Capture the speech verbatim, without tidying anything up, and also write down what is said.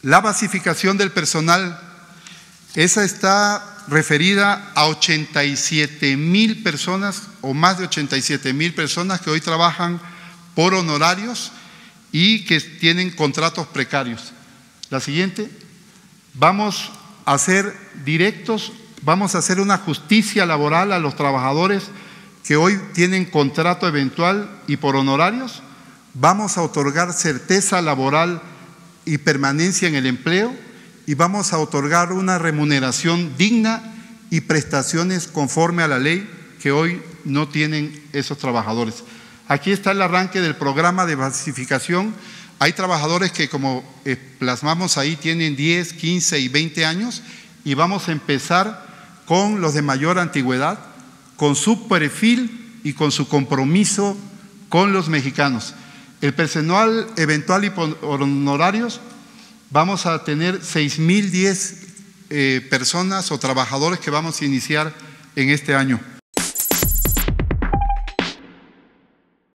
La basificación del personal, esa está referida a ochenta y siete mil personas o más de ochenta y siete mil personas que hoy trabajan por honorarios y que tienen contratos precarios. La siguiente, vamos a hacer directos, vamos a hacer una justicia laboral a los trabajadores que hoy tienen contrato eventual y por honorarios. Vamos a otorgar certeza laboral y permanencia en el empleo y vamos a otorgar una remuneración digna y prestaciones conforme a la ley que hoy no tienen esos trabajadores. Aquí está el arranque del programa de basificación. Hay trabajadores que, como eh, plasmamos ahí, tienen diez, quince y veinte años y vamos a empezar con los de mayor antigüedad, con su perfil y con su compromiso con los mexicanos. El personal eventual y por honorarios, vamos a tener seis mil diez eh, personas o trabajadores que vamos a iniciar en este año.